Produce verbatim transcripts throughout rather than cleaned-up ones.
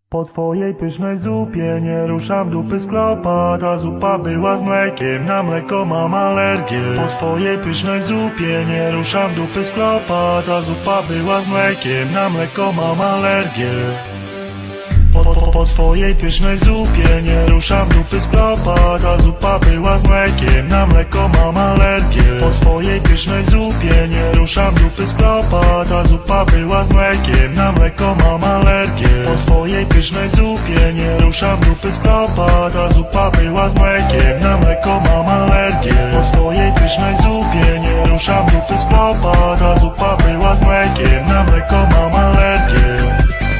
Po twojej pysznej zupie nie ruszam dupy z klopa. Ta zupa była z mlekiem, na mleko mam alergię. Po twojej pysznej zupie nie ruszam dupy z klopa. Ta zupa była z mlekiem, na mleko mam alergię. Po, po, po twojej pysznej zupie nie ruszam dupy z klopa. Ta zupa była z mlekiem, na mleko mam alergię. Po twojej pysznej zupie nie ruszam dupy z klopa. Ta zupa była z mlekiem, na mleko mam alergię. Po twojej pysznej zupie nie ruszam dupy z klopa. Ta zupa była z mlekiem, na mleko mam alergię. Po twojej pysznej zupie nie ruszam dupy z klopa. Ta zupa była z mlekiem, na mleko mam alergię.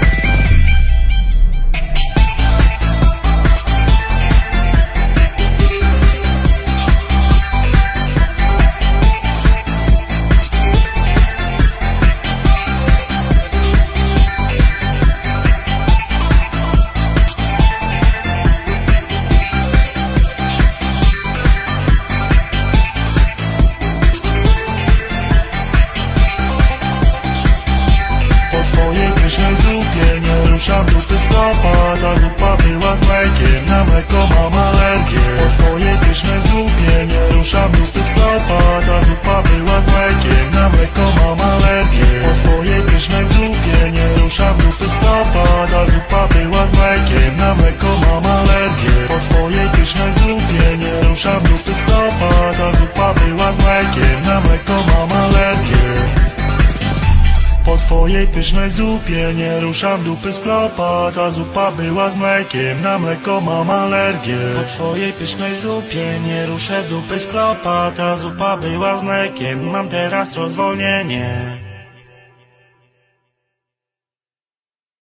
Ruszam dupy z klopa, ta zupa była z mlekiem, na mleko mam alergię. Po twojej pysznej zupie nie ruszam dupy z klopa, ta zupa była z mlekiem, na mleko mam alergię. Po twojej pysznej zupie nie ruszam dupy z klopa, ta zupa była z mlekiem, na mleko mam alergię. Po twojej pysznej zupie nie ruszam dupy z klopa, ta zupa była z mlekiem, na mleko mam alergię. Po twojej pysznej zupie nie ruszam dupy z klopa. Ta zupa była z mlekiem, na mleko mam alergię. Po twojej pysznej zupie nie ruszę dupy z klopa. Ta zupa była z mlekiem, mam teraz rozwolnienie.